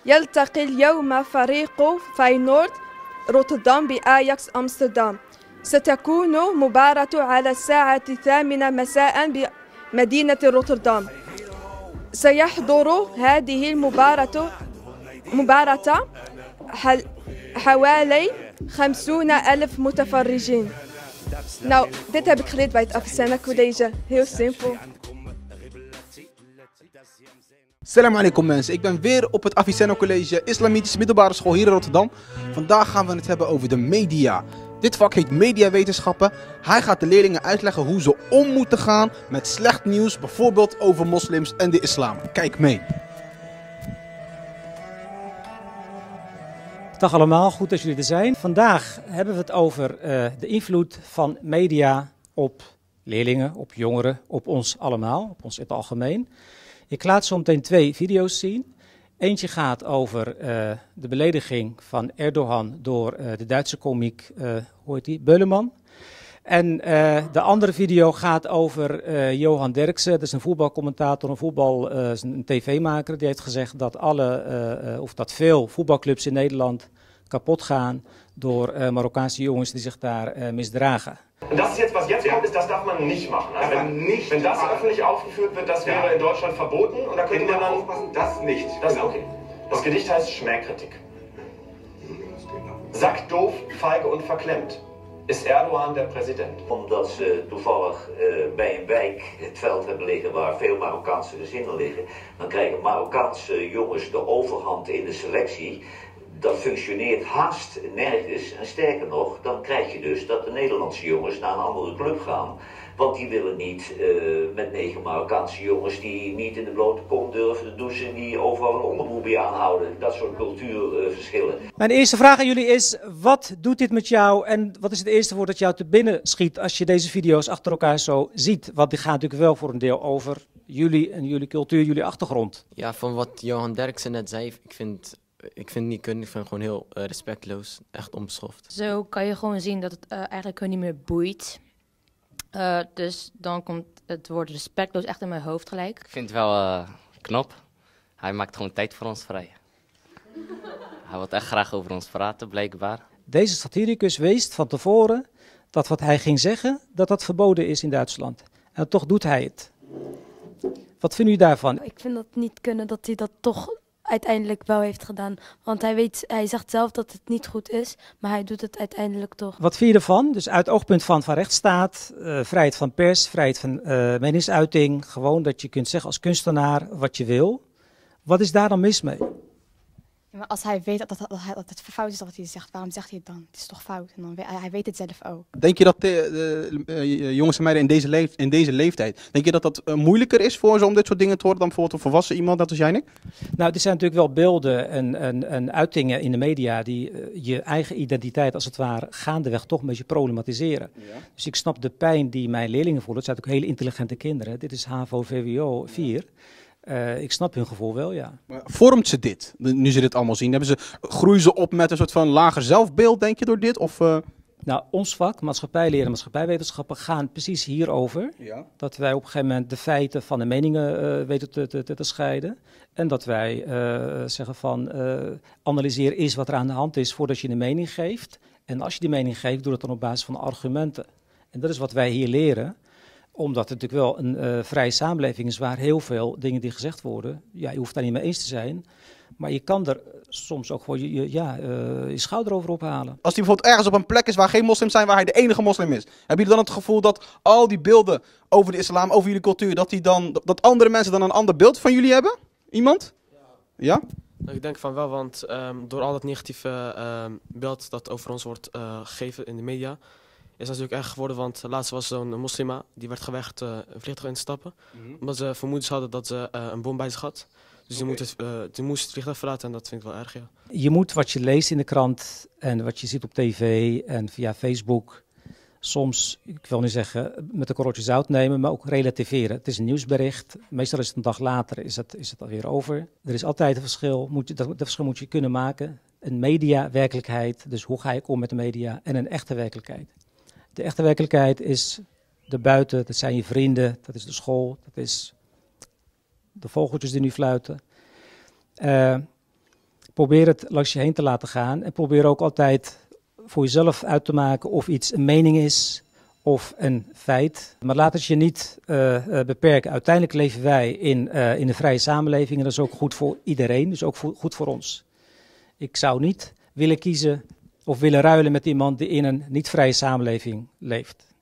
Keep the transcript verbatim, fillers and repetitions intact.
يلتقي اليوم فريق فاينورد روتردام بأياكس أمستردام. ستكون مباراة على الساعة الثامنة مساء بمدينة روتردام. سيحضر هذه المباراة مباراة حوالي خمسون ألف متفرجين. Nou, dit heb ik geleerd bij het Avicenna College. Heel simpel. Salam alaikum mensen, ik ben weer op het Avicenna College, Islamitische Middelbare School hier in Rotterdam. Vandaag gaan we het hebben over de media. Dit vak heet mediawetenschappen. Hij gaat de leerlingen uitleggen hoe ze om moeten gaan met slecht nieuws, bijvoorbeeld over moslims en de islam. Kijk mee. Dag allemaal, goed dat jullie er zijn. Vandaag hebben we het over uh, de invloed van media op leerlingen, op jongeren, op ons allemaal, op ons in het algemeen. Ik laat zo meteen twee video's zien. Eentje gaat over uh, de belediging van Erdogan door uh, de Duitse komiek, uh, hoe heet die, Beuleman. En uh, de andere video gaat over uh, Johan Derksen, dat is een voetbalcommentator, een, voetbal, uh, een tv-maker. Die heeft gezegd dat, alle, uh, uh, of dat veel voetbalclubs in Nederland kapot gaan door uh, Marokkaanse jongens die zich daar uh, misdragen. Und das ist jetzt, was jetzt kommt, ist, das darf man nicht machen. Also wenn, nicht wenn das öffentlich aufgeführt wird, das wäre in Deutschland verboten und da könnte man dann aufpassen, das nicht. Das, okay. Das Gedicht heißt Schmähkritik. Sackdoof, feige und verklemmt. Is Erdogan de president? Omdat ze toevallig uh, bij een wijk het veld hebben liggen waar veel Marokkaanse gezinnen liggen, dan krijgen Marokkaanse jongens de overhand in de selectie. Dat functioneert haast nergens en sterker nog, dan krijg je dus dat de Nederlandse jongens naar een andere club gaan. Want die willen niet uh, met negen Marokkaanse jongens die niet in de blote kom durven te douchen, die overal een onderbroek bij aanhouden. Dat soort cultuurverschillen. Uh, Mijn eerste vraag aan jullie is, wat doet dit met jou en wat is het eerste woord dat jou te binnen schiet als je deze video's achter elkaar zo ziet? Want die gaat natuurlijk wel voor een deel over jullie en jullie cultuur, jullie achtergrond. Ja, van wat Johan Derksen net zei, ik vind... Ik vind het niet kunnen, ik vind het gewoon heel uh, respectloos, echt onbeschoft. Zo kan je gewoon zien dat het uh, eigenlijk hun niet meer boeit. Uh, dus dan komt het woord respectloos echt in mijn hoofd gelijk. Ik vind het wel uh, knap. Hij maakt gewoon tijd voor ons vrij. Hij wil echt graag over ons praten, blijkbaar. Deze satiricus wist van tevoren dat wat hij ging zeggen, dat dat verboden is in Duitsland. En toch doet hij het. Wat vinden jullie daarvan? Ik vind dat niet kunnen dat hij dat toch uiteindelijk wel heeft gedaan. Want hij weet, hij zegt zelf dat het niet goed is, maar hij doet het uiteindelijk toch. Wat vind je ervan? Dus uit het oogpunt van, van rechtsstaat, uh, vrijheid van pers, vrijheid van uh, meningsuiting, gewoon dat je kunt zeggen als kunstenaar wat je wil. Wat is daar dan mis mee? Ja, maar als hij weet dat, dat, dat, dat het fout is wat hij zegt, waarom zegt hij het dan? Het is toch fout? En dan, hij weet het zelf ook. Denk je dat de, de, de jongens en meiden in deze, leef, in deze leeftijd, denk je dat dat uh, moeilijker is voor ze om dit soort dingen te horen dan bijvoorbeeld een volwassen iemand, dat is jij, Nick? Nou, er zijn natuurlijk wel beelden en, en, en uitingen in de media die uh, je eigen identiteit als het ware gaandeweg toch een beetje problematiseren. Ja. Dus ik snap de pijn die mijn leerlingen voelen. Het zijn ook hele intelligente kinderen. Dit is H A V O V W O vier. Uh, ik snap hun gevoel wel, ja. Maar vormt ze dit, nu ze dit allemaal zien? Hebben ze, groeien ze op met een soort van lager zelfbeeld, denk je, door dit? Of, uh... Nou, ons vak, maatschappijleer en maatschappijwetenschappen, gaan precies hierover. Ja. Dat wij op een gegeven moment de feiten van de meningen uh, weten te, te, te, te scheiden. En dat wij uh, zeggen van, uh, analyseer eens wat er aan de hand is voordat je een mening geeft. En als je die mening geeft, doe dat dan op basis van argumenten. En dat is wat wij hier leren. Omdat het natuurlijk wel een uh, vrije samenleving is waar heel veel dingen die gezegd worden, ja, je hoeft daar niet mee eens te zijn, maar je kan er soms ook gewoon je, je, ja, uh, je schouder over ophalen. Als die bijvoorbeeld ergens op een plek is waar geen moslims zijn, waar hij de enige moslim is, hebben jullie dan het gevoel dat al die beelden over de islam, over jullie cultuur, dat, die dan, dat andere mensen dan een ander beeld van jullie hebben? Iemand? Ja? Ik denk van wel, want um, door al dat negatieve um, beeld dat over ons wordt uh, gegeven in de media, is natuurlijk erg geworden, want laatst was zo'n moslima, die werd geweigerd uh, een vliegtuig in te stappen. Mm-hmm. Omdat ze vermoedens hadden dat ze uh, een bom bij zich had. Dus okay. die, moet het, uh, die moest het vliegtuig verlaten en dat vind ik wel erg, ja. Je moet wat je leest in de krant en wat je ziet op tv en via Facebook, soms, ik wil niet zeggen met een korreltje zout nemen, maar ook relativeren. Het is een nieuwsbericht, meestal is het een dag later, is het, is het alweer over. Er is altijd een verschil, moet je, dat, dat verschil moet je kunnen maken. Een media-werkelijkheid, dus hoe ga ik om met de media, en een echte werkelijkheid. De echte werkelijkheid is de buiten, dat zijn je vrienden, dat is de school, dat is de vogeltjes die nu fluiten. Uh, Probeer het langs je heen te laten gaan en probeer ook altijd voor jezelf uit te maken of iets een mening is of een feit. Maar laat het je niet uh, uh, beperken. Uiteindelijk leven wij in, uh, in een vrije samenleving en dat is ook goed voor iedereen, dus ook voor, goed voor ons. Ik zou niet willen kiezen of willen ruilen met iemand die in een niet vrije samenleving leeft.